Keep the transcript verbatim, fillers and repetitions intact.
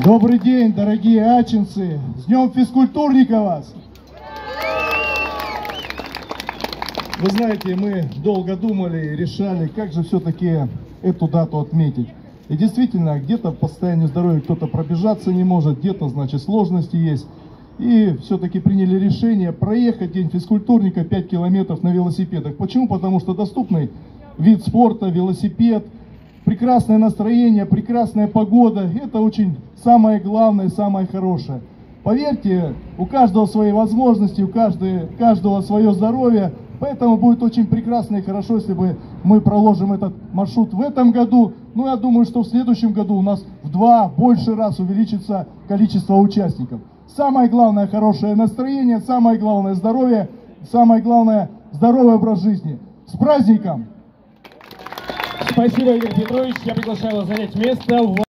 Добрый день, дорогие ачинцы! С Днем физкультурника вас! Вы знаете, мы долго думали и решали, как же все-таки эту дату отметить. И действительно, где-то по состоянию здоровья кто-то пробежаться не может, где-то, значит, сложности есть. И все-таки приняли решение проехать День физкультурника пять километров на велосипедах. Почему? Потому что доступный вид спорта, велосипед, прекрасное настроение, прекрасная погода. Это очень самое главное, самое хорошее. Поверьте, у каждого свои возможности, у каждого, каждого свое здоровье. Поэтому будет очень прекрасно и хорошо, если бы мы проложим этот маршрут в этом году. Ну, я думаю, что в следующем году у нас в два, больше раз увеличится количество участников. Самое главное — хорошее настроение, самое главное — здоровье, самое главное — здоровый образ жизни. С праздником! Спасибо, Игорь Петрович. Я приглашаю вас занять место.